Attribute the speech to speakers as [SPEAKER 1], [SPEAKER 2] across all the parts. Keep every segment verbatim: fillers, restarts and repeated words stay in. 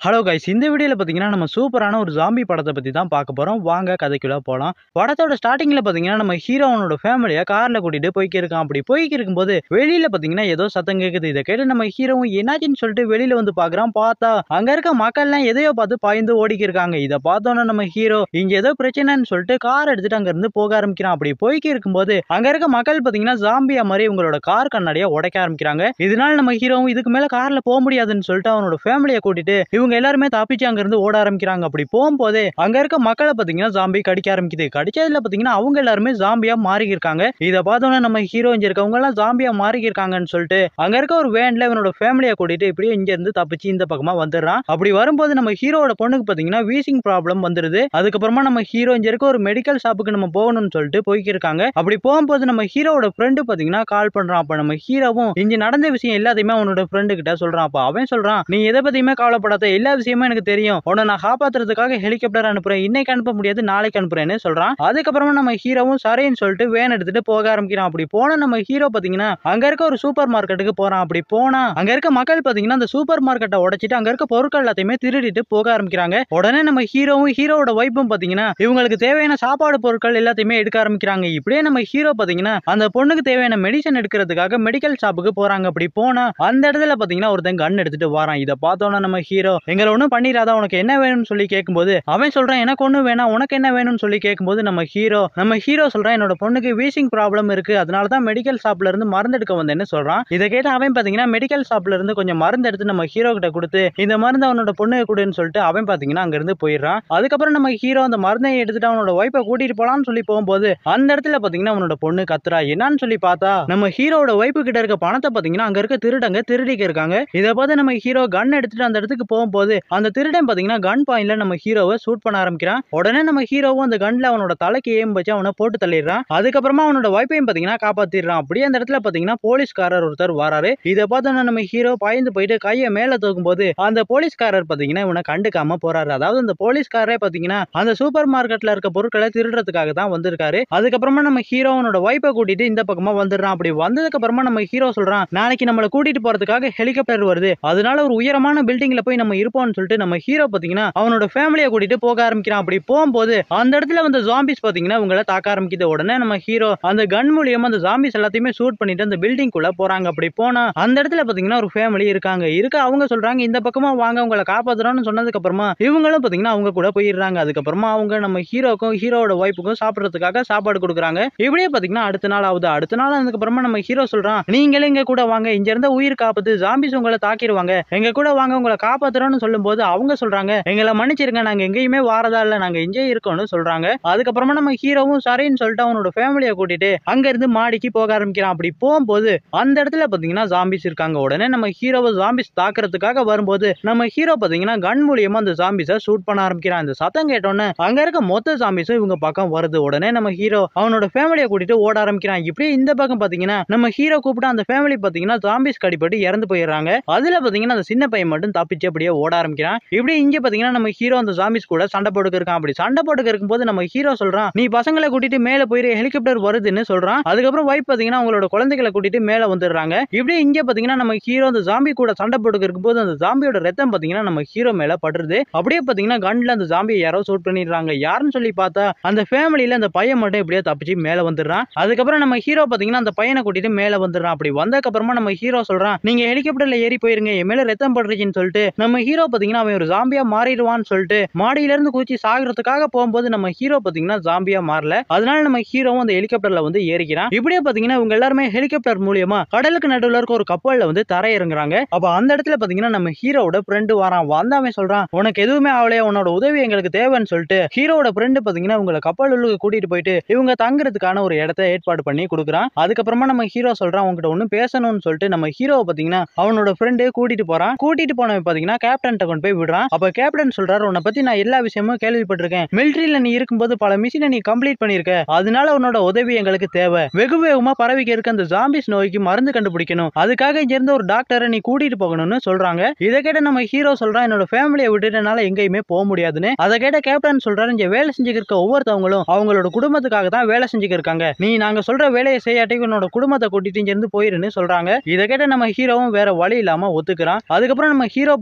[SPEAKER 1] Hello guys, இந்த வீடியோல பாத்தீங்கன்னா நம்ம சூப்பரான ஒரு ஜாம்பி படத்தை பத்தி தான் பார்க்க போறோம். வாங்க கதைக்குள்ள போலாம். படத்தோட ஸ்டார்டிங்ல பாத்தீங்கன்னா நம்ம ஹீரோ அவனோட ஃபேமிலியை கார்ல கூட்டிட்டு போய்க்கு இருக்கான். அப்படி போய்க்கு இருக்கும்போது வெளியில பாத்தீங்கன்னா ஏதோ சத்தம் கேக்குது. இதை கேட்டு நம்ம ஹீரோவும் என்னாச்சுன்னு சொல்லிட்டு வெளியில வந்து பாக்குறான். பார்த்தா அங்க இருக்க மக்கள் எல்லாம் எதையோ பார்த்து பாய்ந்து ஓடிக்கி இருக்காங்க. இதை பார்த்தோன்னா நம்ம ஹீரோ இங்க ஏதோ பிரச்சனைன்னு சொல்லிட்டு கார் எடுத்துட்டு அங்க இருந்து போக ஆரம்பிக்கிறான். அப்படி போய்க்கு இருக்கும்போது அங்க இருக்க மக்கள் பாத்தீங்கன்னா ஜாம்பியா மாதிரி இவங்களோட கார் கண்ணாடியை உடைக்க ஆரம்பிக்கிறாங்க. இதனால நம்ம ஹீரோவும் இதுக்கு மேல கார்ல போக முடியாதுன்னு சொல்லிட்டு அவனோட ஃபேமிலியை கூட்டிட்டு இவங்க எல்லாருமே தப்பிச்சு அங்க இருந்து ஓட ஆரம்பிக்கிறாங்க. அப்படி போகும்போதே அங்க இருக்க மக்களை பாத்தீங்கன்னா ஜாம்பி கடிக்க ஆரம்பிக்குது. கடிச்சதுல பாத்தீங்கன்னா அவங்க எல்லாருமே ஜாம்பியா மாறி இருக்காங்க. இதை பார்த்தோன்னா நம்ம ஹீரோ இங்க இருக்கவங்க எல்லாம் ஜாம்பியா மாறி இருக்காங்கன்னு சொல்லிட்டு அங்க இருக்க ஒரு வேன்ல இவனோட ஃபேமிலியை கூட்டிட்டு இப்படியே இங்க இருந்து தப்பிச்சு இந்த பக்கமா வந்துடுறான். அப்படி வரும்போது நம்ம ஹீரோட பொண்ணுக்கு பாத்தீங்கன்னா வீசிங் ப்ராப்ளம் வந்துருது. அதுக்கப்புறமா நம்ம ஹீரோ இங்க இருக்க ஒரு மெடிக்கல் ஷாப்புக்கு நம்ம போகணும்னு சொல்லிட்டு போய்க்கு இருக்காங்க. அப்படி போகும்போது நம்ம ஹீரோட ஃப்ரெண்டு பாத்தீங்கன்னா கால் பண்றான். அப்ப நம்ம ஹீரோவும் இங்க நடந்த விஷயம் எல்லாத்தையுமே அவனோட ஃப்ரெண்டு கிட்ட சொல்றான். அப்ப அவன் சொல்றான், நீ எதை பத்தியுமே கவலைப்படாத, எல்லா விஷயமும் எனக்கு தெரியும். உன்னை நான் காப்பாத்துறதுக்காக ஹெலிகாப்டர் அனுப்புறேன். இன்னைக்கு அனுப்ப முடியாது, நாளைக்கு அனுப்புறேன்னு சொல்றான். அதுக்கப்புறமா நம்ம ஹீரோவும் சரின்னு சொல்லிட்டு வேன் எடுத்துட்டு போக ஆரம்பிக்கிறான். அப்படி போன நம்ம ஹீரோ பாத்தீங்கன்னா அங்க இருக்க ஒரு சூப்பர் மார்க்கெட்டுக்கு போறான். அப்படி போனா அங்க இருக்க மக்கள் பாத்தீங்கன்னா அந்த சூப்பர் மார்க்கெட்டை உடைச்சிட்டு அங்க இருக்க பொருட்கள் எல்லாத்தையுமே திருடிட்டு போக ஆரம்பிக்கிறாங்க. உடனே நம்ம ஹீரோவும் ஹீரோவோட வைப்பும் பாத்தீங்கன்னா இவங்களுக்கு தேவையான சாப்பாடு பொருட்கள் எல்லாத்தையுமே எடுக்க ஆரம்பிக்கிறாங்க. இப்படியே நம்ம ஹீரோ பாத்தீங்கன்னா அந்த பொண்ணுக்கு தேவையான மெடிசன் எடுக்கிறதுக்காக மெடிக்கல் ஷாப்புக்கு போறாங்க. அப்படி போனா அந்த இடத்துல பாத்தீங்கன்னா ஒருத்தன் கன் எடுத்துட்டு வரான். இதை பார்த்தோன்னா நம்ம ஹீரோ எங்களை ஒன்னும் பண்ணிராத, உனக்கு என்ன வேணும்னு சொல்லி கேட்கும்போது அவன் சொல்றான், எனக்கு ஒண்ணு வேணாம், உனக்கு என்ன வேணும்னு சொல்லி கேட்கும்போது நம்ம ஹீரோ நம்ம ஹீரோ சொல்றான், என்னோட பொண்ணுக்கு வீசிங் ப்ராப்ளம் இருக்கு, அதனாலதான் மெடிக்கல் ஷாப்ல இருந்து மருந்து எடுக்க வந்தேன்னு சொல்றான். இதை கேட்டு அவன் பாத்தீங்கன்னா மெடிக்கல் ஷாப்ல இருந்து கொஞ்சம் மருந்து எடுத்து நம்ம ஹீரோ கிட்ட கொடுத்து இந்த மருந்து அவனோட பொண்ணுக்கு கொடுன்னு சொல்லிட்டு அவன் பாத்தீங்கன்னா அங்க இருந்து போயிடுறான். அதுக்கப்புறம் நம்ம ஹீரோ அந்த மருந்தை எடுத்துட்டு அவனோட ஒய்ஃபை கூட்டிட்டு போலான்னு சொல்லி போகும்போது அந்த இடத்துல பாத்தீங்கன்னா அவனோட பொண்ணு கத்துறா. என்னன்னு சொல்லி பார்த்தா நம்ம ஹீரோட ஒய்ஃபு கிட்ட இருக்க பணத்தை பாத்தீங்கன்னா அங்க இருக்க திருடங்க திருடிக்க இருக்காங்க. இதை பார்த்து நம்ம ஹீரோ கன் எடுத்துட்டு அந்த இடத்துக்கு போகும்போது அந்த திருடன் பாத்தீங்கன்னா கன் பாயிண்ட்ல நம்ம ஹீரோவை ஷூட் பண்ண ஆரம்பிக்கிறான். உடனே நம்ம ஹீரோவும் அந்த கன்ல அவனோட தலைக்கு ஏம் வச்சு அவனை போட்டு தள்ளிடுறான். அதுக்கப்புறமா அவனோட வைஃபையும் பாத்தீங்கன்னா காப்பாத்திடுறான். அப்படியே அந்த இடத்துல பாத்தீங்கன்னா போலீஸ்காரர் ஒருத்தர் வராரு. இதை பார்த்தோன்னா நம்ம ஹீரோ பாய்ந்து போயிட்டு கையை மேல தூக்கும் போது அந்த போலீஸ்காரர் பாத்தீங்கன்னா இவனை கண்டுக்காம போறாரு. அதாவது அந்த போலீஸ்காரரே பாத்தீங்கன்னா அந்த சூப்பர் மார்க்கெட்ல இருக்க பொருட்களை திருடுறதுக்காக தான் வந்திருக்காரு. அதுக்கப்புறமா நம்ம ஹீரோனோட வைஃபை கூட்டிட்டு இந்த பக்கமா வந்துடுறான். அப்படி வந்ததுக்கு அப்புறமா நம்ம ஹீரோ சொல்றான், நாளைக்கு நம்மளை கூட்டிட்டு போறதுக்காக ஹெலிகாப்டர் வருது, அதனால ஒரு உயரமான பில்டிங்ல போய் நம்ம இருப்போம்னு சொல்லிட்டு நம்ம ஹீரோ பாத்தீங்கன்னா அவனோட ஃபேமிலியை கூட்டிட்டு போக ஆரம்பிக்கிறான். அப்படி போகும்போது அந்த இடத்துல வந்து ஜாம்பிஸ் பாத்தீங்கன்னா உங்களை தாக்க ஆரம்பிக்குது. உடனே நம்ம ஹீரோ அந்த கன் மூலியமா அந்த ஜாம்பிஸ் எல்லாத்தையுமே ஷூட் பண்ணிட்டு அந்த பில்டிங் குள்ள போறாங்க. அப்படி போனா அந்த இடத்துல பாத்தீங்கன்னா ஒரு ஃபேமிலி இருக்காங்க. இருக்க அவங்க சொல்றாங்க, இந்த பக்கமா வாங்க, உங்களை காப்பாத்துறோம்னு சொன்னதுக்கு அப்புறமா இவங்களும் பாத்தீங்கன்னா அவங்க கூட போயிடுறாங்க. அதுக்கப்புறமா அவங்க நம்ம ஹீரோக்கும் ஹீரோட வைஃபுக்கும் சாப்பிடுறதுக்காக சாப்பாடு கொடுக்குறாங்க. இப்படியே பாத்தீங்கன்னா அடுத்த நாள் ஆகுது. அடுத்த நாள் அதுக்கு அப்புறமா நம்ம ஹீரோ சொல்றான், நீங்களே இங்க கூட வாங்க, இங்க இருந்த உயிர் காப்பாத்து, ஜாம்பிஸ் உங்களை தாக்கிடுவாங்க, எங்க கூட வாங்க, உங்களை காப்பாத்துறோம்னு சொல்லும் போது அவங்க சொல்றாங்க, எங்களை மன்னிச்சிருங்க, நாங்க எங்கேயுமே வாரதா இல்ல, நாங்க இங்கே இருக்கோம்னு சொல்றாங்க. அதுக்கப்புறமா நம்ம ஹீரோவும் சரின்னு சொல்லிட்டு அவனோட ஃபேமிலியை கூட்டிட்டு அங்க இருந்து மாடிக்கு போக ஆரம்பிக்கிறான். அப்படி போகும்போது அந்த இடத்துல பாத்தீங்கன்னா ஜாம்பிஸ் இருக்காங்க. உடனே நம்ம ஹீரோவை ஜாம்பிஸ் தாக்குறதுக்காக வரும்போது நம்ம ஹீரோ பாத்தீங்கன்னா கன் மூலியமா அந்த ஜாம்பிஸை ஷூட் பண்ண ஆரம்பிக்கிறான். அந்த சத்தம் கேட்டோன்னே அங்க இருக்க மொத்த ஜாம்பிஸும் இவங்க பக்கம் வருது. உடனே நம்ம ஹீரோ அவனோட ஃபேமிலியை கூட்டிட்டு ஓட ஆரம்பிக்கிறான். இப்படியே இந்த பக்கம் பாத்தீங்கன்னா நம்ம ஹீரோ கூப்பிட்டு அந்த ஃபேமிலி பாத்தீங்கன்னா ஜாம்பிஸ் கடிப்பட்டு இறந்து போயிடுறாங்க. அதுல பாத்தீங்கன்னா அந்த சின்ன பையன் மட்டும் தப்பிச்சு அப்படியே ஓட ஆரம்பிக்கிறான். இப்படி இங்க பாத்தீங்கன்னா நம்ம ஹீரோ அந்த ஜாம்பிஸ் கூட சண்டை போட்டுக்க இருக்கான். அப்படி சண்டை போட்டுக்க இருக்கும்போது நம்ம ஹீரோ சொல்றான், நீ பசங்களை கூட்டிட்டு மேல போயிரு, ஹெலிகாப்டர் வருதுன்னு சொல்றான். அதுக்கப்புறம் வைஃப் பாத்தீங்கன்னா அவங்களோட குழந்தைகளை கூட்டிட்டு மேல வந்துடுறாங்க. இப்படி இங்க பாத்தீங்கன்னா நம்ம ஹீரோ அந்த ஜாம்பி கூட சண்டை போட்டுக்க இருக்கும்போது அந்த ஜாம்பியோட ரத்தம் பாத்தீங்கன்னா நம்ம ஹீரோ மேல படுறது. அப்படியே பாத்தீங்கன்னா கன்ல அந்த ஜாம்பியை யாரோ ஷூட் பண்ணிடுறாங்க. யாருன்னு சொல்லி பார்த்தா அந்த ஃபேமிலியில அந்த பையன் மட்டும் எப்படியோ தப்பிச்சு மேல வந்துடுறான். அதுக்கப்புறம் நம்ம ஹீரோ பாத்தீங்கன்னா அந்த பையனை கூட்டிட்டு மேல வந்துடுறான். அப்படி வந்ததுக்கு அப்புறமா நம்ம ஹீரோ சொல்றான், நீங்க ஹெலிகாப்டர்ல ஏறி போயிருங்க, என் மேல ரத்தம் படுறீங்கன்னு சொல்லிட்டு நம்ம ஹீரோ பாத்தீங்கன்னா அவன் ஒரு ஜாம்பியா மாறிடுவான்னு சொல்லிட்டு மாடியில இருந்து குச்சி சாகிறதுக்காக போகும்போது நம்ம ஹீரோ பாத்தீங்கன்னா ஜாம்பியா மாறல. அதனால நம்ம ஹீரோவும் அந்த ஹெலிகாப்டர்ல வந்து ஏறிக்கிறான். இப்படியே பாத்தீங்கன்னா இவங்க எல்லாருமே ஹெலிகாப்டர் மூலியமா கடலுக்கு நடுவுல இருக்க ஒரு கப்பல்ல வந்து தரை இறங்குறாங்க. அப்ப அந்த இடத்துல பாத்தீங்கன்னா நம்ம ஹீரோட ஃப்ரெண்டு வரான். வந்தவன் சொல்றான், உனக்கு எதுவுமே ஆகலையா, உன்னோட உதவி எங்களுக்கு தேவைன்னு சொல்லிட்டு ஹீரோட ஃப்ரெண்டு பாத்தீங்கன்னா உங்களை கப்பல் உள்ள கூட்டிட்டு போயிட்டு இவங்க தங்குறதுக்கான ஒரு இடத்தை ஏற்பாடு பண்ணி கொடுக்குறான். அதுக்கப்புறமா நம்ம ஹீரோ சொல்றான், உங்ககிட்ட ஒண்ணு பேசணும்னு சொல்லிட்டு நம்ம ஹீரோவை பாத்தீங்கன்னா அவனோட ஃப்ரெண்டு கூட்டிட்டு போறான். கூட்டிட்டு போனவன் பாத்தீங்கன்னா கேப்டன் கொண்டு போய் விடுறான். அப்ப கேப்டன் சொல்றாரு, உன்னை பத்தி நான் எல்லா விஷயமும் கேள்விப்பட்டிருக்கேன், மிலிட்டரியில நீ இருக்கும்போது பல மிஷினை நீ கம்ப்ளீட் பண்ணிருக்க, அதனால உன்னோட உதவி எங்களுக்கு தேவை, வெகு வேகமா பரவிக்க இருக்க அந்த ஜாம்பிஸ் நோய்க்கு மருந்து கண்டுபிடிக்கணும், அதுக்காக இங்க இருந்த ஒரு டாக்டரை நீ கூட்டிட்டு போகணும்னு சொல்றாங்க. இதை கேட்ட நம்ம ஹீரோ சொல்றான், என்னோட ஃபேமிலியை விட்டுட்டனால எங்கேயுமே போக முடியாதுன்னு. அதை கேட்ட கேப்டன் சொல்றாரு, இங்க வேலை செஞ்சுக்க இருக்க ஒவ்வொருத்தவங்களும் அவங்களோட குடும்பத்துக்காக தான் வேலை செஞ்சுக்க இருக்காங்க, நீ நாங்க சொல்ற வேலையை செய்யாட்டி உன்னோட குடும்பத்தை கூட்டிட்டு இங்க இருந்து போயிருன்னு சொல்றாங்க. இதை கேட்ட நம்ம ஹீரோவும் வேற வழி இல்லாம ஒத்துக்கிறான். அதுக்கப்புறம் நம்ம ஹீரோ பாத்தீங்கன்னா அவனோட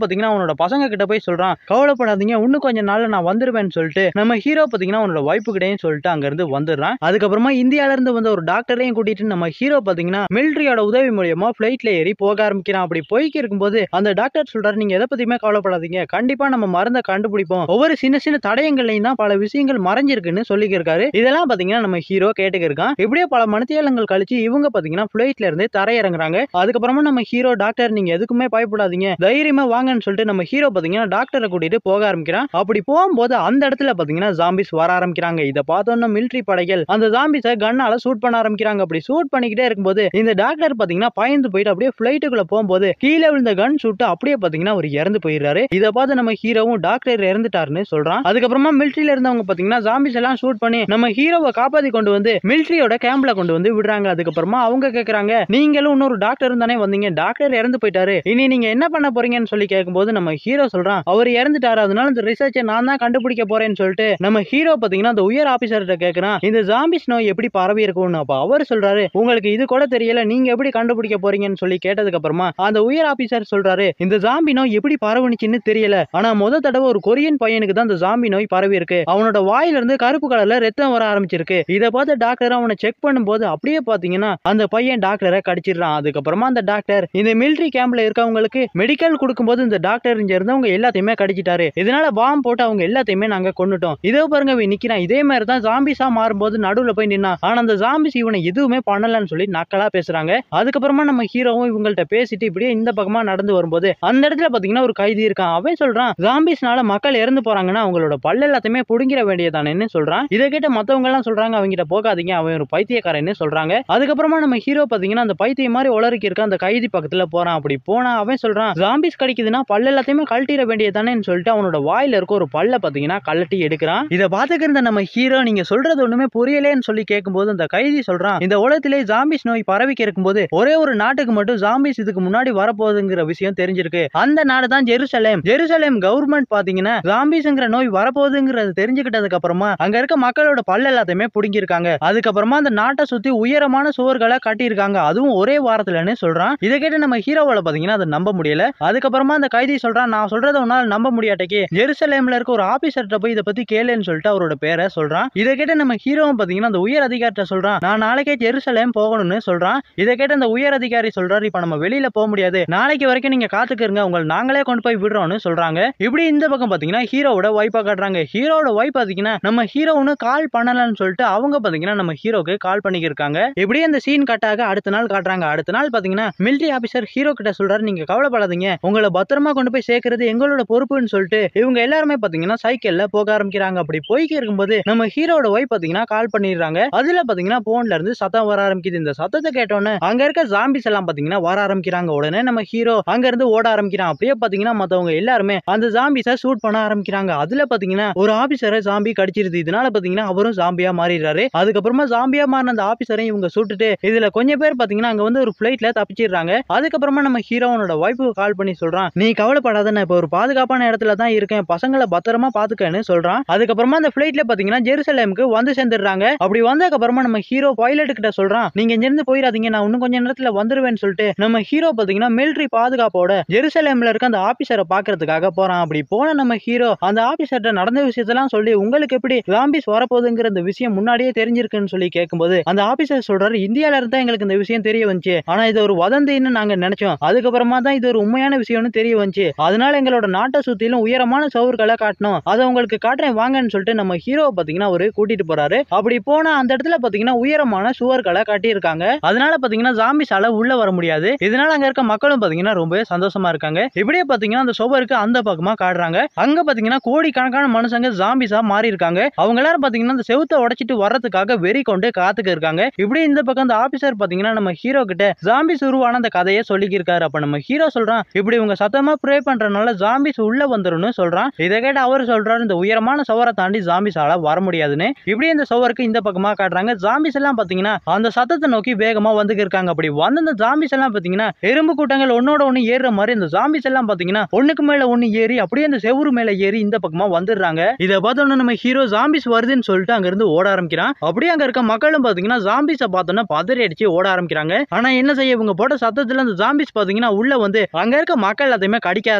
[SPEAKER 1] அவனோட பசங்க கிட்ட போய் சொல்றான், கவலைப்படாதீங்க இன்னும் கொஞ்ச நாள்ல நான் வந்துருவேன்னு சொல்லிட்டு நம்ம ஹீரோ பாத்தீங்கன்னா அவனோட வைஃப் கிட்டயும் சொல்லிட்டு அங்க இருந்து வந்துடுறான். அதுக்கப்புறமா இந்தியால இருந்து வந்த ஒரு டாக்டரையும் கூட்டிட்டு நம்ம ஹீரோ பாத்தீங்கன்னா மிலிட்டரியோட உதவி மூலியமா பிளைட்ல ஏறி போக ஆரம்பிக்கிறான். அப்படி போய்க்கு இருக்கும்போது அந்த டாக்டர் சொல்றாரு, நீங்க எதை பத்தியுமே கவலைப்படாதீங்க, கண்டிப்பா நம்ம மருந்தை கண்டுபிடிப்போம், ஒவ்வொரு சின்ன சின்ன தடயங்கள்லயும் தான் பல விஷயங்கள் மறைஞ்சிருக்குன்னு சொல்லியிருக்காரு. இதெல்லாம் பாத்தீங்கன்னா நம்ம ஹீரோ கேட்டுக்கிருக்கான். இப்படியே பல மணித்தியாலங்கள் கழிச்சு இவங்க பாத்தீங்கன்னா பிளைட்ல இருந்து தரையிறங்குறாங்க. அதுக்கப்புறமா நம்ம ஹீரோ, டாக்டர் நீங்க எதுக்குமே பயப்படாதீங்க, தைரியமா வாங்கன்னு சொல்லிட்டு நம்ம ஹீரோ பாத்தீங்கன்னா டாக்டரை கூட்டிட்டு போக ஆரம்பிக்கிறான். அப்படி போகும்போது அந்த இடத்துல பாத்தீங்கன்னா ஜாம்பிஸ் வர ஆரம்பிக்கிறாங்க. இதை பார்த்தோன்னா மிலிட்டரி படைகள் அந்த ஜாம்பிஸை கண்ணால ஷூட் பண்ண ஆரம்பிக்கிறாங்க. அப்படி ஷூட் பண்ணிக்கிட்டே இருக்கும்போது இந்த டாக்டர் பாத்தீங்கன்னா பயந்து போயிட்டு அப்படியே பிளைட்டுக்குள்ள போகும்போது கீழே விழுந்த கன் ஷூட் அப்படியே பாத்தீங்கன்னா அவர் இறந்து போயிடுறாரு. இதை பார்த்து நம்ம ஹீரோவும் டாக்டர் இறந்துட்டாருன்னு சொல்றான். அதுக்கப்புறமா மிலிட்டரியில இருந்தவங்க பாத்தீங்கன்னா ஜாம்பிஸ் எல்லாம் ஷூட் பண்ணி நம்ம ஹீரோவை காப்பாத்தி கொண்டு வந்து மிலிட்டரியோட கேம்ப்ல கொண்டு வந்து விடுறாங்க. அதுக்கப்புறமா அவங்க கேக்குறாங்க, நீங்களும் இன்னொரு டாக்டர் தானே வந்தீங்க, டாக்டர் இறந்து போயிட்டாரு, இனி நீங்க என்ன பண்ண போறீங்கன்னு சொல்லி கேட்கும்போது நம்ம ஹீரோ சொல்றான், அவர் இறந்துட்டாரு, அதனால இந்த ரிசர்ச்சை நான் தான் கண்டுபிடிக்க போறேன்னு சொல்லிட்டு நம்ம ஹீரோ பாத்தீங்கன்னா அந்த உயர் ஆபீசர்கிட்ட கேக்குறான், இந்த ஜாம்பிஸ் நோய் எப்படி பரவி இருக்கும்னு. அப்ப அவர் சொல்றாரு, உங்களுக்கு இது கூட தெரியல, நீங்க எப்படி கண்டுபிடிக்க போறீங்கன்னு சொல்லி கேட்டதுக்கு அப்புறமா அந்த உயர் ஆபீசர் சொல்றாரு, இந்த ஜாம்பி நோய் எப்படி பரவுனுச்சுன்னு தெரியல, ஆனா முத தடவை ஒரு கொரியன் பையனுக்கு தான் இந்த ஜாம்பி நோய் பரவி இருக்கு, அவனோட வாயில இருந்து கருப்பு கலர்ல ரத்தம் வர ஆரம்பிச்சிருக்கு. இதை பார்த்து டாக்டர் அவனை செக் பண்ணும்போது அப்படியே பாத்தீங்கன்னா அந்த பையன் டாக்டரை கடிச்சிடுறான். அதுக்கப்புறமா அந்த டாக்டர் இந்த மிலிட்டரி கேம்ப்ல இருக்கவங்களுக்கு மெடிக்கல் கொடுக்கும்போது இந்த டாக்டர் இங்க இருந்தவங்க எல்லாத்தையுமே கடிச்சிட்டாரு, இதனால பாம் போட்டு அவங்க எல்லாத்தையுமே நாங்க கொன்னுட்டோம், இதோ பாருங்க இவன் நிக்கிறான், இதே மாதிரி தான் ஜாம்பிஸா மாறும்போது நடுவுல போய் நின்னா, ஆனா அந்த ஜாம்பிஸ் இவனை எதுவுமே பண்ணலன்னு சொல்லி நக்கலா பேசுறாங்க. அதுக்கப்புறமா நம்ம ஹீரோவும் இவங்கள்ட்ட பேசிட்டு இப்படியே இந்த பக்கமா நடந்து வரும்போது அந்த இடத்துல பாத்தீங்கன்னா ஒரு கைதி இருக்கான். அவன் சொல்றான், ஜாம்பிஸ்னால மக்கள் இறந்து போறாங்கன்னா அவங்களோட பல்ல எல்லாத்தையுமே புடுங்கிற வேண்டியதானேன்னு சொல்றான். இதை கேட்ட மத்தவங்க எல்லாம் சொல்றாங்க, அவங்கிட்ட போகாதீங்க, அவன் ஒரு பைத்தியக்காரன்னு சொல்றாங்க. அதுக்கப்புறமா நம்ம ஹீரோ பாத்தீங்கன்னா அந்த பைத்தியம் மாதிரி உளறிக்கி இருக்க அந்த கைதி பக்கத்துல போறான். அப்படி போனா அவன் சொல்றான், ஜாம்பிஸ் கடிக்குதுன்னா பல்ல எல்லாத்தையுமே கழட்டிட வேண்டியதானேன்னு சொல்லிட்டு அவனோட வாயில இருக்க ஒரு பல்ல பாத்தீங்கன்னா கழட்டி எடுக்கிறான். இதை பாத்துக்கிற நம்ம ஹீரோ, நீங்க சொல்றது ஒண்ணுமே புரியலேன்னு சொல்லி கேட்கும்போது அந்த கைதி சொல்றான், இந்த உலகத்திலே ஜாம்பிஸ் நோய் பரவிக்க இருக்கும்போது ஒரே ஒரு நாட்டுக்கு மட்டும் ஜாம்பிஸ் இதுக்கு முன்னாடி வரப்போகுதுங்கிற விஷயம் தெரிஞ்சிருக்கு, அந்த நாடு தான் ஜெருசலேம். ஜெருசலேம் கவர்மெண்ட் பாத்தீங்கன்னா ஜாம்பிஸ்ங்கிற நோய் வரப்போகுதுங்கிறது தெரிஞ்சுக்கிட்டதுக்கு அப்புறமா அங்க இருக்க மக்களோட பல்ல எல்லாத்தையுமே புடுங்கி இருக்காங்க. அதுக்கப்புறமா அந்த நாட்டை சுத்தி உயரமான சுவர்களை கட்டி இருக்காங்க, அதுவும் ஒரே வாரத்துலன்னு சொல்றான். இதை கேட்டு நம்ம ஹீரோவால பாத்தீங்கன்னா அதை நம்ப முடியல. அதுக்கப்புறமா அந்த கைதி சொல்றான், நான் சொல்றத உன்னால நம்ப முடியாட்டே, ஜெருசலேம்ல இருக்க ஒரு ஆபீசர்கிட்ட போய் இதை பத்தி கேளுன்னு சொல்லிட்டு அவரோட பேரை சொல்றான். இதை கேட்டு நம்ம ஹீரோவும் பாத்தீங்கன்னா அந்த உயர் அதிகாரிட்ட சொல்றான், நான் நாளைக்கே ஜெருசலேம் போகணும்னு சொல்றான். இதை கேட்டு அந்த உயர் அதிகாரி சொல்றாரு, இப்ப நம்ம வெளியில போக முடியாது, நாளைக்கு வரைக்கும் நீங்க காத்துக்கிறங்க, உங்களை நாங்களே கொண்டு போய் விடுறோம்னு சொல்றாங்க. இப்படி இந்த பக்கம் பாத்தீங்கன்னா ஹீரோவோட வைஃபா காட்டுறாங்க. ஹீரோவோட வைஃப் பாத்தீங்கன்னா நம்ம ஹீரோவுன்னு கால் பண்ணலன்னு சொல்லிட்டு அவங்க பாத்தீங்கன்னா நம்ம ஹீரோக்கு கால் பண்ணிக்கிருக்காங்க. இப்படியே அந்த சீன் கட்டாக அடுத்த நாள் காட்டுறாங்க. அடுத்த நாள் பாத்தீங்கன்னா மிலிட்டரி ஆபீசர் ஹீரோ கிட்ட சொல்றாரு, நீங்க கவலைப்படாதீங்க, உங்களை பத்திரமா கொண்டு போய் சேர்க்கிறது எங்களோட பொறுப்புன்னு சொல்லிட்டு இவங்க எல்லாருமே பாத்தீங்கன்னா சைக்கிள்ல போக ஆரம்பிக்கிறாங்க. அப்படி போய்க்கு இருக்கும்போது நம்ம ஹீரோட வைஃப் பாத்தீங்கன்னா கால் பண்ணிடுறாங்க. அதுல பாத்தீங்கன்னா போன்ல இருந்து சத்தம் வர ஆரம்பிக்குது. இந்த சத்தத்தை கேட்டோன்னு அங்க இருக்க ஜாம்பிஸ் எல்லாம் பாத்தீங்கன்னா வர ஆரம்பிக்கிறாங்க. உடனே நம்ம ஹீரோ அங்க இருந்து ஓட ஆரம்பிக்கிறான். அப்படியே பாத்தீங்கன்னா மத்தவங்க எல்லாருமே அந்த ஜாம்பிஸை ஷூட் பண்ண ஆரம்பிக்கிறாங்க. அதுல பாத்தீங்கன்னா ஒரு ஆபீசரை ஜாம்பி கடிச்சிருது. இதனால பாத்தீங்கன்னா அவரும் ஜாம்பியா மாறிடுறாரு. அதுக்கப்புறமா ஜாம்பியா மாறின அந்த ஆபீசரை இவங்க சுட்டுட்டு இதுல கொஞ்சம் பேர் பாத்தீங்கன்னா அங்க வந்து ஒரு பிளைட்ல தப்பிச்சிடுறாங்க. அதுக்கப்புறமா நம்ம ஹீரோனோட வைஃபுக்கு கால் பண்ணி சொல்றான், நீ கவலைப்படாத, நான் இப்ப ஒரு பாதுகாப்பான இடத்துல தான் இருக்கேன், பசங்களை பத்திரமா பாத்துக்கன்னு சொல்றான். அதுக்கப்புறமா அந்த பிளைட்ல பாத்தீங்கன்னா ஜெருசலேமுக்கு வந்து சேர்ந்துடுறாங்க. அப்படி வந்ததுக்கு அப்புறமா நம்ம ஹீரோ பைலட் கிட்ட சொல்றான், நீங்க இங்க இருந்து போயிடாதீங்க, நான் இன்னும் கொஞ்ச நேரத்துல வந்துருவேன்னு சொல்லிட்டு நம்ம ஹீரோ பாத்தீங்கன்னா மிலிட்டரி பாதுகாப்போட ஜெருசலேம்ல இருக்க அந்த ஆபீசரை பாக்குறதுக்காக போறான். அப்படி போன நம்ம ஹீரோ அந்த ஆபீசர்ட்ட நடந்த விஷயத்தெல்லாம் சொல்லி, உங்களுக்கு எப்படி ஜாம்பிஸ் வரப்போகுதுங்கிற இந்த விஷயம் முன்னாடியே தெரிஞ்சிருக்குன்னு சொல்லி கேட்கும்போது அந்த ஆபீசர் சொல்றாரு, இந்தியால இருந்தா எங்களுக்கு இந்த விஷயம் தெரிய வந்துச்சு, ஆனா இது ஒரு வதந்தின்னு நாங்க நினைச்சோம், அதுக்கப்புறமா தான் இது ஒரு உண்மையான விஷயம்னு தெரிய வந்துச்சு, அதனால எங்களோட நாட்டை சுத்திலும் உயரமான சவுர்களை காட்டணும், அதை உங்களுக்கு காட்டுறேன் வாங்கன்னு சொல்லிட்டு நம்ம ஹீரோ பாத்தீங்கன்னா ஒரு கூட்டிட்டு போறாரு. அப்படி போனா அந்த இடத்துல பாத்தீங்கன்னா உயரமான சுவர்களை கட்டியிருக்காங்க. அதனால பாத்தீங்கன்னா ஜாம்பிஸால உள்ள வர முடியாது. இதனால அங்க இருக்க மக்களும் பாத்தீங்கன்னா ரொம்பவே சந்தோஷமா இருக்காங்க. இப்படியே பாத்தீங்கன்னா அந்த சுவருக்கு அந்த பக்கமா காட்டுறாங்க. அங்க பாத்தீங்கன்னா கோடிக்கணக்கான மனுஷங்க ஜாம்பிஸா மாறி இருக்காங்க. அவங்க எல்லாரும் பாத்தீங்கன்னா அந்த செவுத்தை உடைச்சிட்டு வர்றதுக்காக வெறி கொண்டு காத்துக்கு இருக்காங்க. இப்படி இந்த பக்கம் அந்த ஆபீசர் பாத்தீங்கன்னா நம்ம ஹீரோ கிட்ட ஜாம்பிஸ் உருவான அந்த கதையை சொல்லிக்கிருக்காரு. அப்ப நம்ம ஹீரோ சொல்றான், இப்படி உங்க சத்தமா ப்ரே பண்றதுனால ஜாம்பிஸ் உள்ள வந்துரும்னு சொல்றான். இதை கேட்டு அவர் சொல்றாரு, இந்த உயரமான சுவரை தாண்டி ஜாம்பிஸால வர முடியாதுன்னு. இப்படி இந்த சுவருக்கு இந்த பக்கமா காட்டுறாங்க. ஜாம்பிஸ் எல்லாம் பாத்தீங்கன்னா அந்த சத்தத்தை நோக்கி வேகமா வந்துக்கு இருக்காங்க. அப்படி வந்து அந்த ஜாம்பிஸ் எல்லாம் பாத்தீங்கன்னா எறும்பு கூட்டங்கள் ஒன்னோட ஒண்ணு ஏறுற மாதிரி இந்த ஜாம்பிஸ் எல்லாம் பாத்தீங்கன்னா ஒண்ணுக்கு மேல ஒண்ணு ஏறி அப்படியே அந்த செவுரு மேல ஏறி இந்த பக்கமா வந்துடுறாங்க. இதை பார்த்தோன்னு நம்ம ஹீரோ ஜாம்பிஸ் வருதுன்னு சொல்லிட்டு அங்க இருந்து ஓட ஆரம்பிக்கிறான். அப்படியே அங்க இருக்க மக்களும் பாத்தீங்கன்னா ஜாம்பிஸை பார்த்தோன்னா பதறி அடிச்சு ஓட ஆரம்பிக்கிறாங்க. ஆனா என்ன செய்ய, இவங்க போட்ட சத்தத்துல அந்த ஜாம்பிஸ் பாத்தீங்கன்னா உள்ள வந்து அங்க இருக்க மக்கள் எல்லாத்தையுமே கடிக்க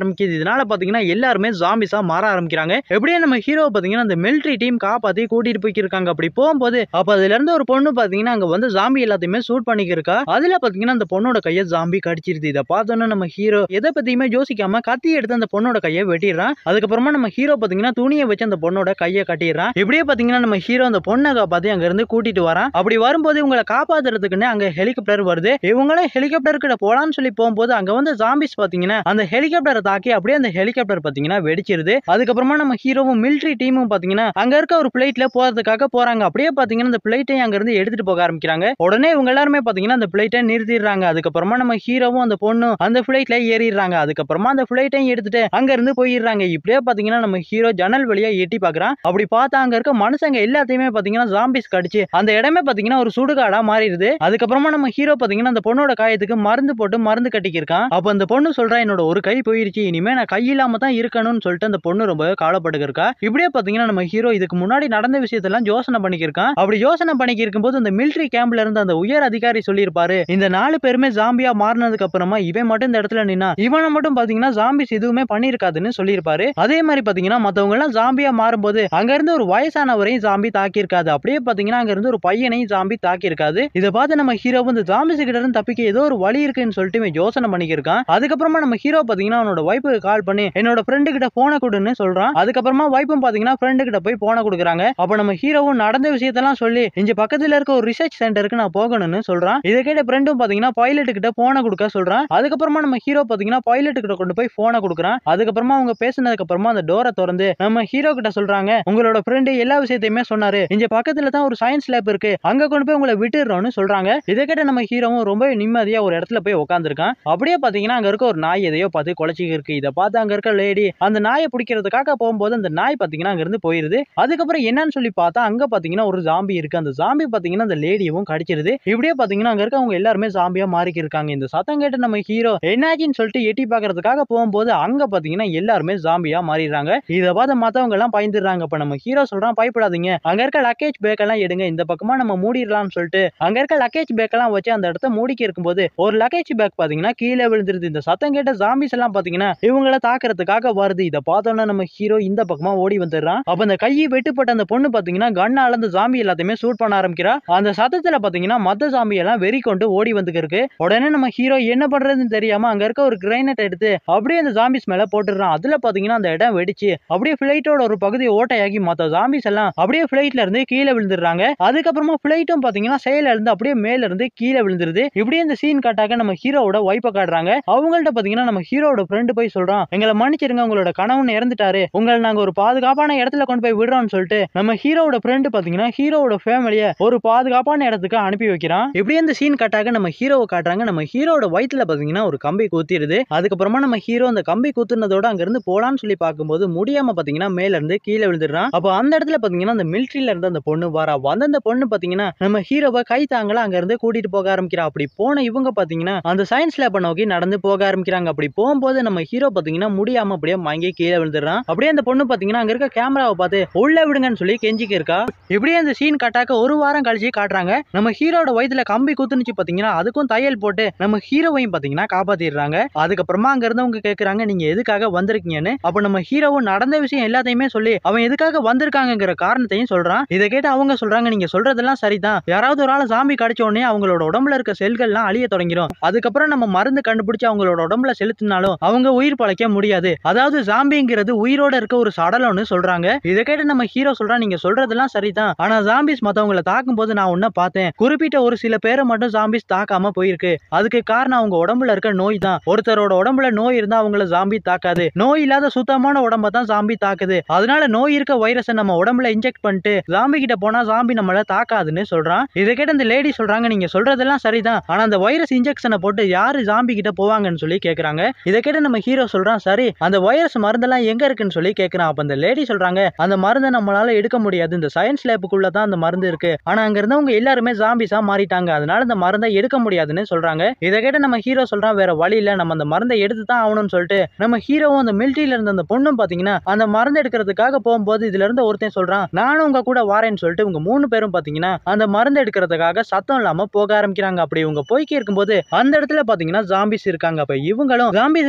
[SPEAKER 1] ஆரம்பிக்குது. இதனால பாத்தீங்கன்னா எல்லாருமே ஜாம்பிஸா மாற ஆரம்பிக்கிறாங்க. எப்படியே நம்ம ஹீரோ பாத்தீங்கன்னா அந்த மிலிட்டரி டீம் காப்பாத்தி கூட்டிட்டு போய்க்கிருக்காங்க. அப்படி போகும்போது அப்ப அதுல இருந்து ஒரு பொண்ணு பாத்தீங்கன்னா அங்க வந்து ஜாம்பி எல்லாத்தையுமே சூட் பண்ணிக்கிருக்கா. அதுல பாத்தீங்கன்னா அந்த பொண்ணோட கைய ஜாம்பி கடிச்சிருது. இத பார்த்தோன்னே நம்ம ஹீரோ எதை பத்தியுமே யோசிக்காம கத்தி எடுத்து அந்த பொண்ணோட கையை வெட்டிடுறான். அதுக்கப்புறமா நம்ம ஹீரோ பாத்தீங்கன்னா துணியை வச்சு அந்த பொண்ணோட கையை கட்டிடுறான். இப்படியே பாத்தீங்கன்னா நம்ம ஹீரோ அந்த பொண்ணை காப்பாத்தி அங்க இருந்து கூட்டிட்டு வரான். அப்படி வரும்போது இவங்களை காப்பாத்துறதுக்குன்னு அங்க ஹெலிகாப்டர் வருது. இவங்களும் ஹெலிகாப்டர் கிட்ட போலான்னு சொல்லி போகும்போது அங்க வந்து ஜாம்பிஸ் பாத்தீங்கன்னா அந்த ஹெலிகாப்டரை தாக்கி அப்படியே அந்த ஹெலிகாப்டர் பாத்தீங்கன்னா வெடிச்சிருது. அதுக்கப்புறமா நம்ம ஹீரோவும் மிலிட்டரி டீமும் பாத்தீங்கன்னா அங்க இருக்க ஒரு பிளைட்ல போறதுக்காக போறாங்க. அப்படியே பாத்தீங்கன்னா அந்த பிளைட்டை அங்க இருந்து எடுத்துட்டு போக ஆரம்பிக்கிறாங்க. உடனே இவங்க எல்லாருமே பாத்தீங்கன்னா அந்த பிளைட்டை நிறுத்திடுறாங்க. அதுக்கப்புறமா நம்ம ஹீரோவும் அந்த பொண்ணும் அந்த பிளைட்ல ஏறிடுறாங்க. அதுக்கப்புறமா அந்த பிளைட்டையும் எடுத்துட்டு அங்க இருந்து போயிடுறாங்க. இப்படியே பாத்தீங்கன்னா நம்ம ஹீரோ ஜன்னல் வழியா எட்டி பாக்குறான். அப்படி பார்த்தா அங்க இருக்க மனுஷங்க எல்லாத்தையுமே பாத்தீங்கன்னா ஜாம்பிஸ் கடிச்சு அந்த இடமே பாத்தீங்கன்னா ஒரு சுடுகாடா மாறிடுது. அதுக்கப்புறமா நம்ம ஹீரோ பாத்தீங்கன்னா அந்த பொண்ணோட காயத்துக்கு மருந்து போட்டு மருந்து கட்டிக்கிருக்கான். அப்ப அந்த பொண்ணு சொல்றா, என்னோட ஒரு கை போயிருச்சு, இனிமே நான் கை இல்லாம தான் இருக்கணும்னு சொல்லிட்டு அந்த பொண்ணு ரொம்ப கவலைப்பட்டுக்கிருக்கா. இப்படியே பாத்தீங்கன்னா நம்ம ஹீரோ இதுக்கு முன்னாடி நடந்த விஷயத்தெல்லாம் யோசனை பண்ணிக்கிருக்கான். அப்படி யோசனை பண்ணிக்கிருக்கும் போது அந்த மிலிட்டரி கேம்ப்ல இருந்த அந்த உயர் அதிகாரி சொல்லியிருப்பாரு, இந்த நாலு பேருமே ஜாம்பியா மாறினதுக்கு அப்புறமா இவன் மட்டும் இந்த இடத்துல நின்னா இவனை மட்டும் பாத்தீங்கன்னா ஜாம்பிஸ் எதுவுமே பண்ணிருக்காதுன்னு சொல்லியிருப்பாரு. அதே மாதிரி பாத்தீங்கன்னா மத்தவங்க எல்லாம் ஜாம்பியா மாறும்போது அங்க இருந்து ஒரு வயசானவரையும் ஜாம்பி தாக்கி இருக்காது. அப்படியே பாத்தீங்கன்னா அங்க இருந்து ஒரு பையனையும் ஜாம்பி தாக்கி இருக்காது. இதை பார்த்து நம்ம ஹீரோ இந்த ஜாம்பிஸ் கிட்ட இருந்து தப்பிக்க ஏதோ ஒரு வழி இருக்குன்னு சொல்லிட்டு யோசனை பண்ணிக்கிருக்கான். அதுக்கப்புறமா நம்ம ஹீரோ பாத்தீங்கன்னா அவனோட வைஃபுக்கு கால் பண்ணி என்னோட ஃப்ரெண்டு கிட்ட போன கொடுன்னு சொல்றான். அதுக்கப்புறமா வைஃபும் பாத்தீங்கன்னா ஃப்ரெண்டு கிட்ட போய் போன கொடுக்குறாங்க. அப்ப நம்ம ஹீரோவும் நடந்த விஷயத்தெல்லாம் சொல்லி இங்க பக்கத்துல இருக்க ஒரு ரிசர்ச் சென்டருக்கு நான் போகணும்னு சொல்றான். இதை கேட்ட ஃப்ரெண்டும் பாத்தீங்கன்னா பைலட் கிட்ட போன கொடுக்க சொல்றான். அதுக்கப்புறமா நம்ம ஹீரோ பாத்தீங்கன்னா பைலட் கிட்ட கொண்டு போய் போன கொடுக்குறான். அதுக்கப்புறமா அவங்க பேசினதுக்கு அப்புறமா அந்த டோரை திறந்து நம்ம ஹீரோ கிட்ட சொல்றாங்க, உங்களோட ஃப்ரெண்டு எல்லா விஷயத்தையுமே சொன்னாரு, இங்க பக்கத்துல தான் ஒரு சயின்ஸ் லேப் இருக்கு, அங்க கொண்டு போய் உங்களை விட்டுறோம்னு சொல்றாங்க. இதை கேட்ட நம்ம ஹீரோவும் ரொம்ப நிம்மதியா ஒரு இடத்துல போய் உட்காந்துருக்கான். அப்படியே பாத்தீங்கன்னா அங்க இருக்க ஒரு நாய் எதையோ பார்த்து குலைச்சிக்கு இருக்கு. இதை பார்த்து அங்க இருக்க லேடி அந்த நாயை பிடிக்கிறதுக்காக போகும்போது அந்த நாய் பாத்தீங்கன்னா அங்க இருந்து போயிருது. அதுக்கப்புறம் என்னன்னு சொல்லி பார்த்தா அங்க பாத்தீங்கன்னா ஒரு ஜாம்பி இருக்கு. அந்த ஜாம்பி பாத்தீங்கன்னா அந்த லேடியவும் கடிச்சிருது. இப்படியே பாத்தீங்கன்னா அங்க இருக்கவங்க எல்லாருமே ஜாம்பியா மாறிக்கி இருக்காங்க. இந்த சத்தம் கேட்டு நம்ம ஹீரோ என்னாச்சுன்னு சொல்லிட்டு எட்டி பாக்குறதுக்காக போகும்போது அங்க பாத்தீங்கன்னா எல்லாருமே ஜாம்பியா மாறிடுறாங்க. இதை பார்த்து மத்தவங்க எல்லாம் பயந்துடுறாங்க. அப்ப நம்ம ஹீரோ சொல்றான், பயப்படாதீங்க, அங்க இருக்க லக்கேஜ் பேக் எல்லாம் எடுங்க, இந்த பக்கமா நம்ம மூடிடலாம்னு சொல்லிட்டு அங்க இருக்க லக்கேஜ் பேக் எல்லாம் வச்சு அந்த இடத்த மூடிக்கி இருக்கும்போது ஒரு லக்கேஜ் பேக் பாத்தீங்கன்னா கீழே விழுந்துருது. இந்த சத்தம் கேட்ட ஜாம்பிஸ் எல்லாம் பாத்தீங்கன்னா இவங்கள தாக்குறதுக்காக வருது. இதை பார்த்தோன்னா நம்ம ஹீரோ இந்த பக்கமா ஓடி வந்துடுறான். அப்ப அந்த கையை வெட்டுப்பட்ட அந்த பொண்ணு பாத்தீங்கன்னா கண்ணால அந்த ஜாம்பி எல்லாத்தையுமே சூட் பண்ண ஆரம்பிக்கிறா. அந்த சத்தத்துல பாத்தீங்கன்னா மத்த ஜாம்பி எல்லாம் வெறி கொண்டு ஓடி வந்துருக்கு. உடனே நம்ம ஹீரோ என்ன பண்றதுன்னு தெரியாம அங்க இருக்க ஒரு கிரைனட் எடுத்து அப்படியே அந்த ஜாம்பிஸ் மேல போட்டுறான். அதுல பாத்தீங்கன்னா அந்த இடம் வெடிச்சு அப்படியே பிளைட்டோட ஒரு பகுதி ஓட்டையாகி மத்த ஜாம்பிஸ் எல்லாம் அப்படியே பிளைட்ல இருந்து கீழே விழுந்துடுறாங்க. அதுக்கப்புறமா பிளைட்டும் பாத்தீங்கன்னா செயல இருந்து அப்படியே மேல இருந்து கீழே விழுந்துருது. இப்படியே இந்த சீன் காட்டாக நம்ம ஹீரோவோட வைஃபை காட்டுறாங்க. அவங்கள்ட்ட பாத்தீங்கன்னா நம்ம ஹீரோவோட ஃப்ரெண்ட் போய் சொல்றான், எங்களை மன்னிச்சிருங்க, உங்களோட கணவன் இறந்துட்டாரு, உங்களை நாங்க ஒரு பாதுகாப்பான இடத்துல கொண்டு போய் விடுறோம்னு சொல்லிட்டு நம்ம ஹீரோவோட ஃப்ரெண்ட் பாத்தீங்கன்னா ஹீரோவோட ஃபேமிலியை ஒரு பாதுகாப்பான இடத்துக்கு அனுப்பி வைக்கிறான். இப்படியே இந்த சீன் காட்டாக நம்ம ஹீரோவை காட்டுறாங்க. நம்ம ஹீரோவோட வயித்துல பாத்தீங்கன்னா ஒரு கம்பி குத்திடுது. அதுக்கப்புறமா நம்ம ஹீரோ அந்த கம்பி குத்துனதோட அங்க இருந்து போலான்னு சொல்லி பார்க்கும்போது முடியாம பாத்தீங்கன்னா மேல இருந்து கீழே விழுந்துடுறான். அப்ப அந்த இடத்துல பாத்தீங்கன்னா அந்த மிலிட்டரியில இருந்து அந்த பொண்ணு வரா. வந்த அந்த பொண்ணு பாத்தீங்கன்னா நம்ம ஹீரோவை கை தாங்கல அங்க இருந்து கூட்டிட்டு போக ஆரம்பிக்கிறா. அப்படி போன இவங்க பாத்தீங்கன்னா அந்த சயின்ஸ் லேப் நோக்கி நடந்து போக ஆரம்பிக்கிறாங்க. அப்படி போகும்போது நம்ம ஹீரோ பாத்தீங்கன்னா முடியாம அப்படியே மயங்கி கீழே விழுந்துடுறான். அப்படியே அந்த பொண்ணு பாத்தீங்கன்னா அங்க இருக்க கேமராவை பார்த்து உள்ள விடுங்கன்னு சொல்லி கெஞ்சிக்கு இருக்கா. இப்படியே அந்த சீன் காட்டாக்க ஒரு வாரம் கழிச்சு காட்டுறாங்க. நம்ம ஹீரோட வயித்துல கம்பி குத்துனுச்சு பாத்தீங்கன்னா அதுக்கும் தையல் போட்டு நம்ம ஹீரோவையும் பாத்தீங்கன்னா காப்பாத்திடுறாங்க. அதுக்கப்புறமா அங்க இருந்தவங்க கேக்குறாங்க, நீங்க எதுக்காக வந்திருக்கீங்கன்னு. அப்ப நம்ம ஹீரோவும் நடந்த விஷயம் எல்லாத்தையுமே சொல்லி அவன் எதுக்காக வந்திருக்காங்கிற காரணத்தையும் சொல்றான். இதை கேட்டு அவங்க சொல்றாங்க, நீங்க சொல்றதெல்லாம் சரிதான், யாராவது ஒரு ஆள் ஜாம்பி கடிச்ச உடனே அவங்களோட உடம்புல இருக்க செல்கள்லாம் அழிய தொடங்கிடும், அதுக்கப்புறம் நம்ம மருந்து கண்டுபிடிச்சு அவங்களோட உடம்புல செலுத்தினாலும் அவங்க உயிர் பழைக்க முடியாது, அதாவது ஜாம்பிங்கிறது உயிரோட இருக்க ஒரு சடலம்னு சொல்றாங்க. இதை கேட்டு நம்ம ஹீரோ சொல்றான், நீங்க சொல்றதெல்லாம் சரிதான், ஆனா ஜாம்பிஸ் மத்தவங்களை தாக்கும் போது நான் உன்ன பார்த்தேன், குறிப்பிட்ட ஒரு சில பேரை மட்டும் ஜாம்பிஸ் தாக்காம போயிருக்கு, அதுக்கு காரணம் அவங்க உடம்புல இருக்க நோய் தான். ஒருத்தரோட உடம்புல நோய் இருந்தா அவங்கள ஜாம்பி தாக்காது, நோய் இல்லாத சுத்தமான உடம்ப தான் ஜாம்பி தாக்குது, அதனால நோய் இருக்க வைரஸை நம்ம உடம்புல இன்ஜெக்ட் பண்ணிட்டு ஜாம்பி கிட்ட போனா ஜாம்பி நம்மள தாக்காதுன்னு சொல்றான். இதை கேட்டு அந்த லேடி சொல்றாங்க, நீங்க சொல்றதெல்லாம் சரிதான், ஆனா அந்த வைரஸ் இன்ஜெக்ஷனை போட்டு யாரு ஜாம்பி கிட்ட போவாங்கன்னு சொல்லி கேக்குறாங்க. இதை கேட்டு நம்ம ஹீரோ சொல்றான், சரி அந்த வைரஸ் மருந்தெல்லாம் எங்க இருக்குன்னு சொல்லி கேக்குறான். அப்ப அந்த லேடி சொல்றாங்க, அந்த மருந்தை நம்மளால எடுக்க முடியாது, இந்த சயின்ஸ் லேபுக்குள்ள தான் அந்த மருந்து இருக்கு, ஆனா அங்க இருந்தவங்க எல்லாருமே ஜாம்பிஸா மாறிட்டாங்க, அதனால அந்த மருந்தை எடுக்க முடியாதுன்னு சொல்றாங்க. இதை கேட்டு நம்ம ஹீரோ சொல்றான், வேற வழி இல்ல, நம்ம அந்த மருந்தை எடுத்து தான் ஆகணும்னு சொல்லிட்டு நம்ம ஹீரோவும் அந்த மிலிட்டரியில இருந்த அந்த பொண்ணும் பாத்தீங்கன்னா அந்த மருந்து எடுக்கிறதுக்காக போகும்போது இதுல இருந்து ஒருத்தன் சொல்றான், நானும் உங்க கூட வாரேன்னு சொல்லிட்டு உங்க மூணு பேரும் பாத்தீங்கன்னா அந்த மருந்து எடுக்கிறதுக்காக சத்தம் இல்லாம போக ஆரம்பிக்கிறாங்க. அப்படி இவங்க போய்க்கி இருக்கும்போது அந்த இடத்துல பாத்தீங்கன்னா ஜாம்பிஸ் இருக்காங்க. அப்ப இவங்களும் ஜாம்பிஸுக்கு தெரியாம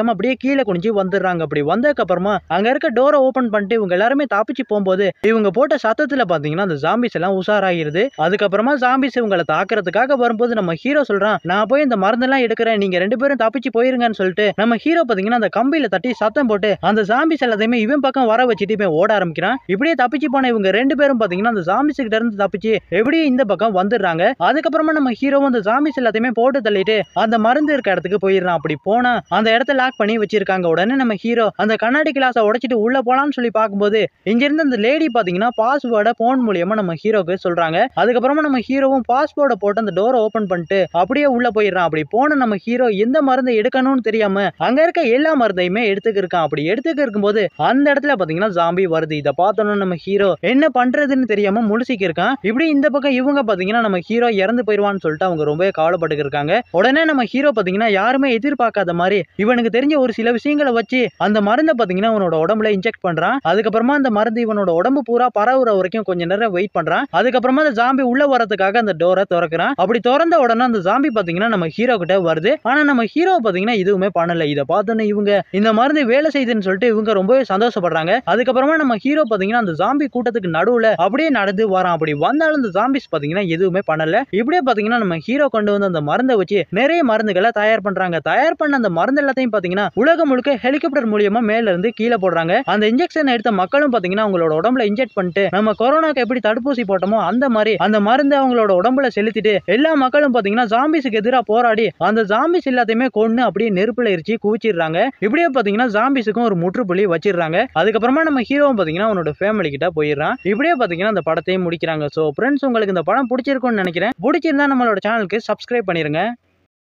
[SPEAKER 1] முடியாம அப்படியே கீழே குனிஞ்சு வந்துடுறாங்க. அப்படி வந்ததுக்கு அப்புறமா அங்க இருக்க டோரை ஓபன் பண்ணிட்டு இவங்க எல்லாருமே தப்பிச்சு போகும்போது இவங்க போட்ட சத்தத்துல பாத்தீங்கன்னா அந்த ஜாம்பிஸ் எல்லாம் உஷாராயிருது. அதுக்கப்புறமா ஜாம்பிஸ் இவங்களை தாக்குறதுக்காக வரும்போது நம்ம ஹீரோ சொல்றான், நான் போய் இந்த மருந்தெல்லாம் எடுக்கிறேன், நீங்க ரெண்டு பேரும் தப்பிச்சு போயிருங்கன்னு சொல்லிட்டு நம்ம ஹீரோ பாத்தீங்கன்னா அந்த கம்பியில தட்டி சத்தம் போட்டு அந்த ஜாம்பிஸ் எல்லாத்தையுமே இவன் பக்கம் வர வச்சுட்டு இவன் ஓட ஆரம்பிக்கிறான். இப்படியே தப்பிச்சு போன இவங்க ரெண்டு பேரும் பாத்தீங்கன்னா அந்த ஜாம்பிஸ் கிட்ட இருந்து தப்பிச்சு எப்படியே இந்த பக்கம் வந்துடுறாங்க. அதுக்கப்புறமா நம்ம ஹீரோ அந்த ஜாம்பிஸ் எல்லாத்தையுமே போட்டு தள்ளிட்டு அந்த மருந்து இருக்க இடத்துக்கு போயிடுறான். அப்படி போனா அந்த இடத்த லாக் பண்ணி வச்சிருக்காங்க. உடனே நம்ம ஹீரோ அந்த கண்ணாடி கிளாஸை உடைச்சிட்டு உள்ள போலான்னு சொல்லி பார்க்கும்போது இங்க இருந்து அந்த லேடி பாத்தீங்கன்னா பாஸ்வேர்டை போன் மூலியமா நம்ம ஹீரோக்கு சொல்றாங்க. அதுக்கப்புறமா நம்ம ஹீரோவும் பாஸ்வேர்டை போட்டு அந்த டோரை ஓபன் பண்ணிட்டு அப்படியே உள்ள போயிடுறான். அப்படி போன நம்ம ஹீரோ எந்த மருந்தை எடுக்கணும்னு தெரியாம அங்க இருக்க எல்லா மருந்தையுமே எடுத்துக்க இருக்கான். அப்படி எடுத்துக்க இருக்கும்போது அந்த இடத்துல பாத்தீங்கன்னா ஜாம்பி வருது. இதை பார்த்தோன்னு நம்ம ஹீரோ என்ன பண்றதுன்னு தெரியாம முழிச்சிக்கு இருக்கான். இப்படி இந்த பக்கம் இவங்க பாத்தீங்கன்னா நம்ம ஹீரோ இறந்து போயிடுவான்னு சொல்லிட்டு அவங்க ரொம்ப கவலைப்பட்டு இருக்காங்க. உடனே நம்ம ஹீரோ பாத்தீங்கன்னா யாருமே எதிர்பார்க்காத மாதிரி இவனுக்கு தெரிஞ்ச ஒரு சில விஷயங்களை வச்சு அந்த மருந்தை பாத்தீங்கன்னா அவனோட உடம்புல இன்ஜெக்ட் பண்றான். அதுக்கப்புறமா அந்த மருந்து இவனோட உடம்பு பூரா பரவுற வரைக்கும் கொஞ்ச நேரம் வெயிட் பண்றான். அதுக்கப்புறமா அந்த ஜாம்பி உள்ள வரதுக்காக அந்த டோரை திறக்கிறான். அப்படி திறந்த உடனே அந்த ஜாம்பி பாத்தீங்கன்னா நம்ம ஹீரோ கிட்ட வருது. ஆனா நம்ம ஹீரோ பாத்தீங்கன்னா எதுவுமே பண்ணல. இதை பார்த்தோன்னு இவங்க இந்த மருந்து வேலை செய்யுதுன்னு சொல்லிட்டு இவங்க ரொம்பவே சந்தோஷப்படுறாங்க. அதுக்கப்புறமா நம்ம ஹீரோ பாத்தீங்கன்னா அந்த ஜாம்பி கூட்டத்துக்கு நடுவுல அப்படியே நடந்து வரான். அப்படி வந்தாலும் அந்த ஜாம்பிஸ் பாத்தீங்கன்னா எதுவுமே பண்ணல. இப்படியே பாத்தீங்கன்னா நம்ம ஹீரோ கொண்டு வந்து அந்த மருந்தை வச்சு நிறைய மருந்துகளை தயார் பண்றாங்க. தயார் பண்ண அந்த மருந்து எல்லாத்தையும் பாத்தீங்கன்னா உலகம் முழுக்க ஹெலிகாப்டர் மூலியமா மேல இருந்து கீழே போடுறாங்க. அந்த இன்ஜெக்ஷன் எடுத்த மக்களும் பாத்தீங்கன்னா அவங்களோட உடம்புல இன்ஜெக்ட் பண்ணிட்டு நம்ம கொரோனாக்கு எப்படி தடுப்பூசி போட்டோமோ அந்த மாதிரி அந்த மருந்து அவங்களோட உடம்புல செலுத்திட்டு எல்லா மக்களும் பாத்தீங்கன்னா ஜாம்பிஸுக்கு எதிராக போராடி அந்த ஜாம்பிஸ் எல்லாத்தையுமே கொன்னு அப்படியே நெருப்புல எரிச்சு குவிச்சிடுறாங்க. இப்படியே பாத்தீங்கன்னா ஜாம்பிஸுக்கும் ஒரு முற்றுப்புள்ளி வச்சிடுறாங்க. அதுக்கப்புறமா நம்ம ஹீரோவும் பாத்தீங்கன்னா அவனோட ஃபேமிலி கிட்ட போயிடுறான். இப்படியே பாத்தீங்கன்னா அந்த படத்தையும் முடிக்கிறாங்க. சோ ஃப்ரெண்ட்ஸ், உங்களுக்கு இந்த படம் பிடிச்சிருக்கும்னு நினைக்கிறேன். பிடிச்சிருந்தா நம்மளோட சேனலுக்கு சப்ஸ்கிரைப் பண்ணிருங்க.